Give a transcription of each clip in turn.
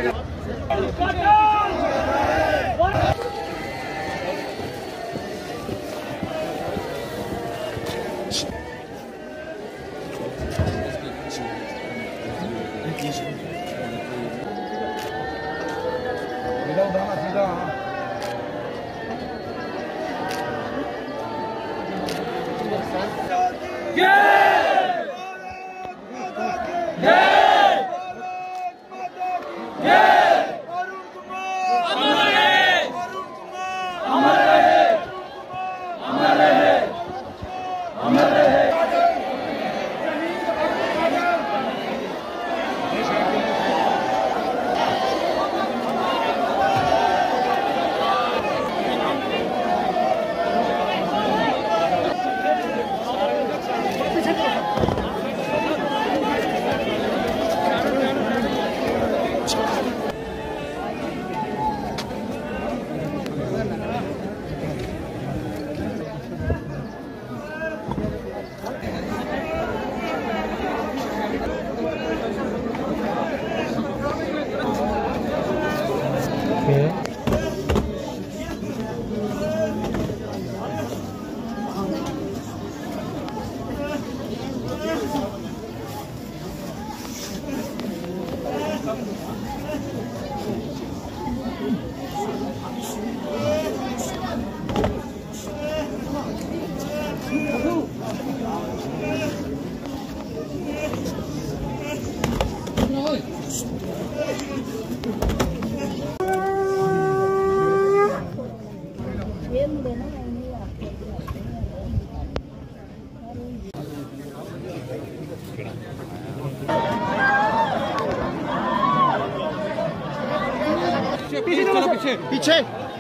पीछे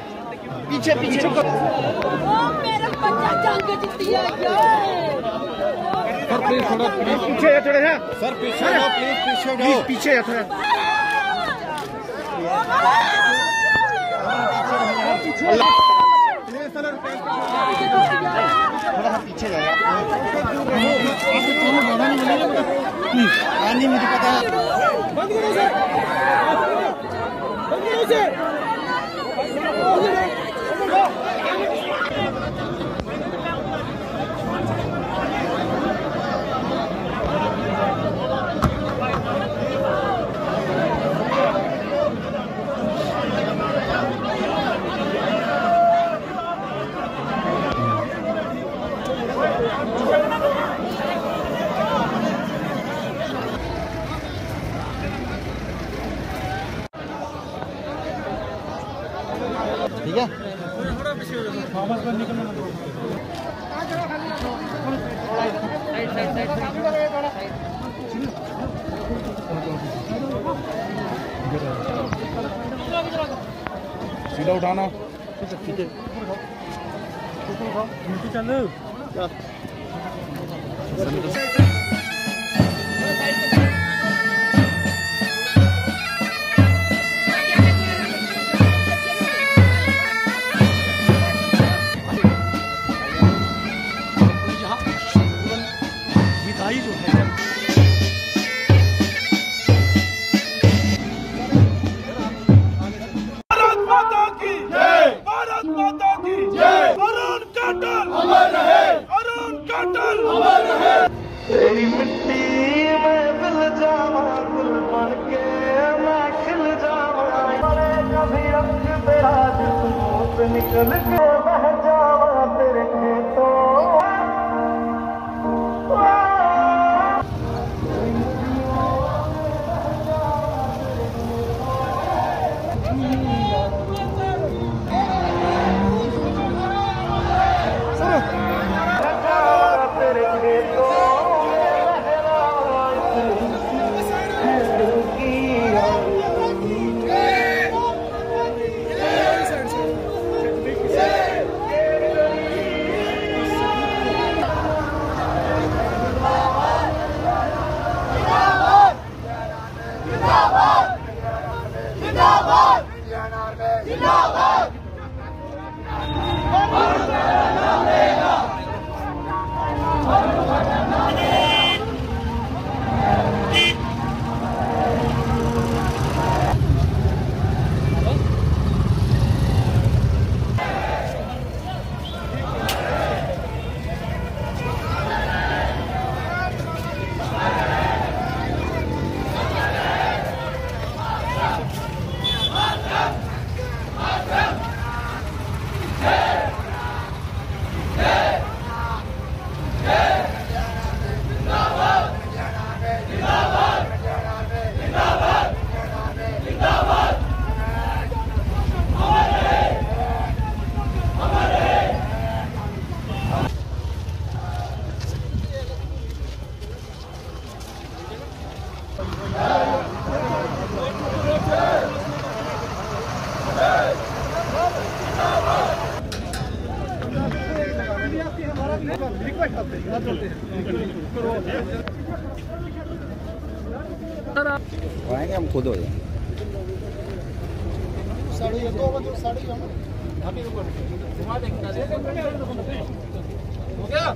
पीछे पीछे मेरा बच्चा जंग जीत गया सर प्लीज थोड़ा पीछे है थोड़ा सर पीछे जाओ प्लीज पीछे जाओ पीछे है थोड़ा थोड़ा पीछे जाओ नहीं मुझे पता बंद करो सर बंद करो सर ठीक है सीधा उठाना चल विदाई जो है भारत माता की जय भारत माता की जय अरुण काटल अमर रहे अरुण काटल अमर रहे तेरी मिट्टी में मिल जावा गुल बन के मैं खिल जावा मरे कभी अख तेरा मुंह से निकल के बह जावा तेरे खेतों आएंगे हम खुद हो जाएंगे। हो गया।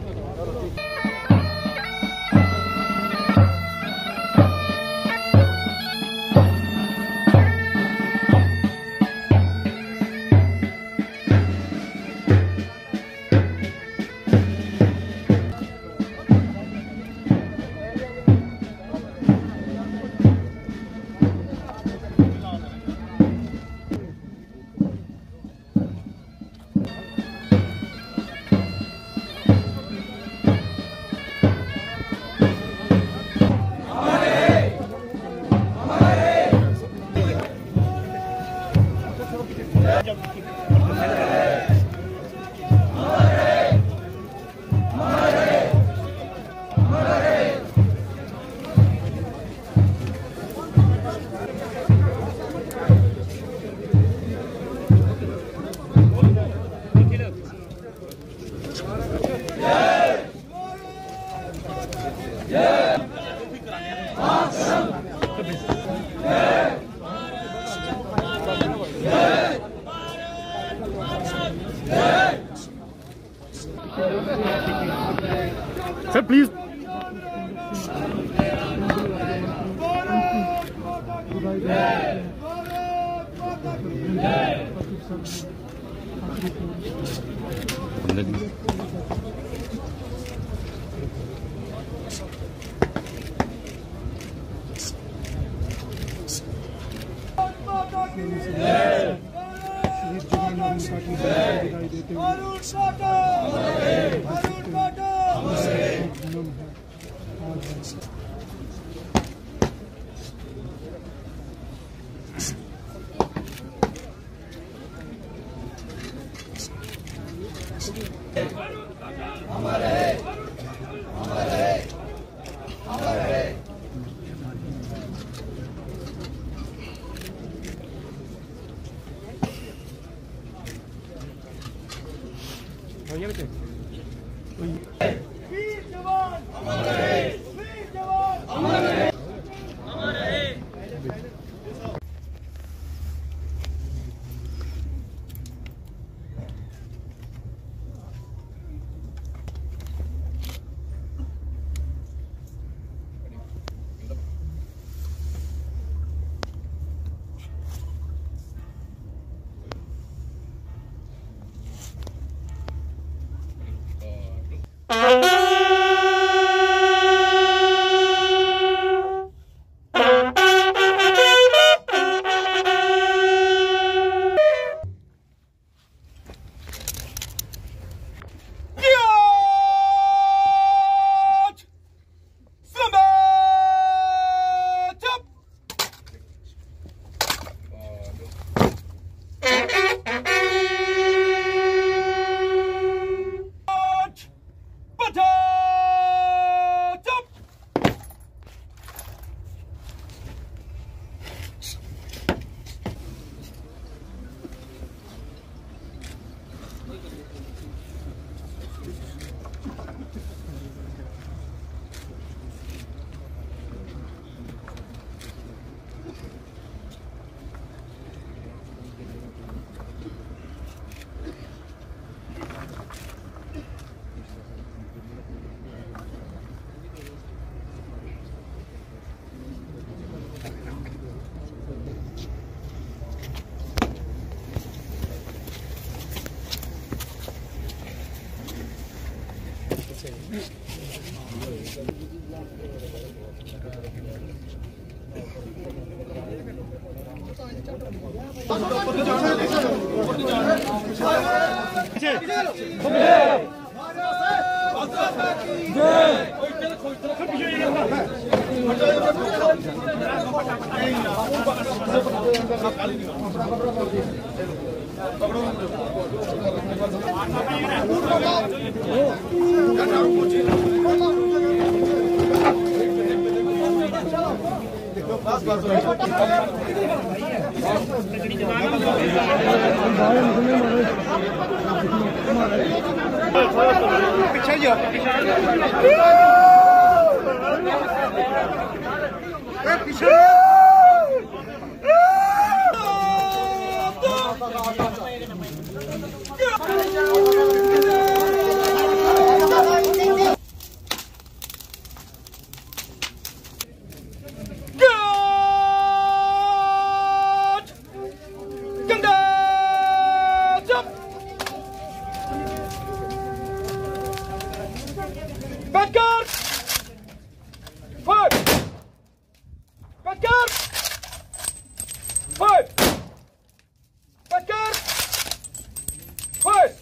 सर प्लीज वीर जवान अमर रहे, वीर जवान अमर रहे, अमर रहे। पीछे Badkar! Fire! Badkar! Fire! Badkar! Fire!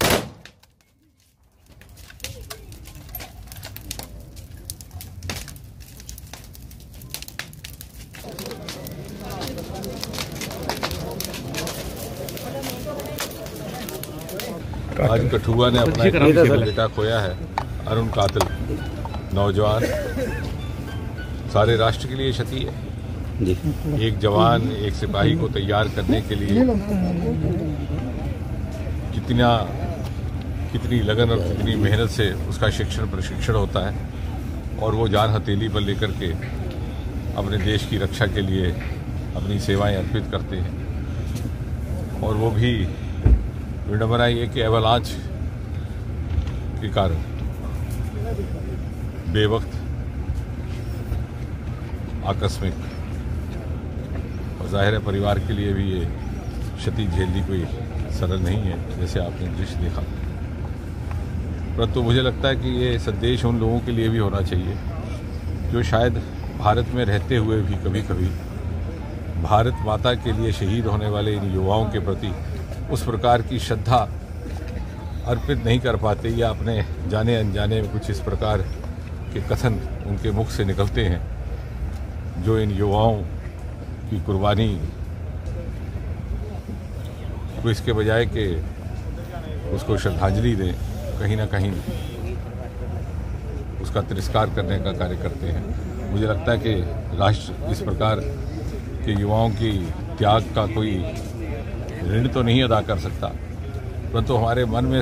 आज कठुआ ने अपना एक बेटा खोया है, अरुण कातिल नौजवान। सारे राष्ट्र के लिए क्षति है। एक जवान, एक सिपाही को तैयार करने के लिए कितनी लगन और कितनी मेहनत से उसका प्रशिक्षण होता है, और वो जान हथेली पर लेकर के अपने देश की रक्षा के लिए अपनी सेवाएं अर्पित करते हैं। और वो भी विडंबना ये कि एवलांच के कारण बेवक्त, आकस्मिक, और जाहिर है परिवार के लिए भी ये क्षति झेलनी कोई सरल नहीं है, जैसे आपने दृश्य देखा। परंतु मुझे लगता है कि ये संदेश उन लोगों के लिए भी होना चाहिए जो शायद भारत में रहते हुए भी कभी कभी भारत माता के लिए शहीद होने वाले इन युवाओं के प्रति उस प्रकार की श्रद्धा अर्पित नहीं कर पाते, या अपने जाने अनजाने में कुछ इस प्रकार के कथन उनके मुख से निकलते हैं जो इन युवाओं की कुर्बानी को इसके बजाय कि उसको श्रद्धांजलि दें, कहीं ना कहीं उसका तिरस्कार करने का कार्य करते हैं। मुझे लगता है कि राष्ट्र इस प्रकार के युवाओं की त्याग का कोई ऋण तो नहीं अदा कर सकता, परंतु हमारे मन में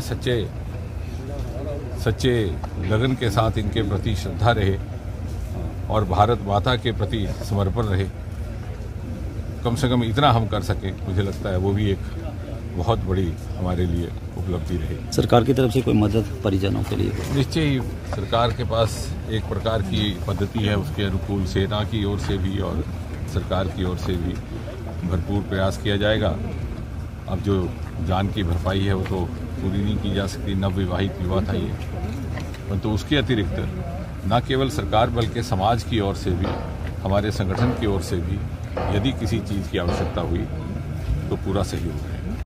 सच्चे लगन के साथ इनके प्रति श्रद्धा रहे और भारत माता के प्रति समर्पण रहे। कम से कम इतना हम कर सकें, मुझे लगता है वो भी एक बहुत बड़ी हमारे लिए उपलब्धि रहे। सरकार की तरफ से कोई मदद परिजनों के लिए? निश्चय ही सरकार के पास एक प्रकार की पद्धति है, उसके अनुकूल सेना की ओर से भी और सरकार की ओर से भी भरपूर प्रयास किया जाएगा। अब जो जान की भरपाई है वो तो पूरी नहीं की जा सकती, नवविवाहित युवा था ये, परंतु उसके अतिरिक्त न केवल सरकार बल्कि समाज की ओर से भी, हमारे संगठन की ओर से भी यदि किसी चीज़ की आवश्यकता हुई तो पूरा सहयोग है।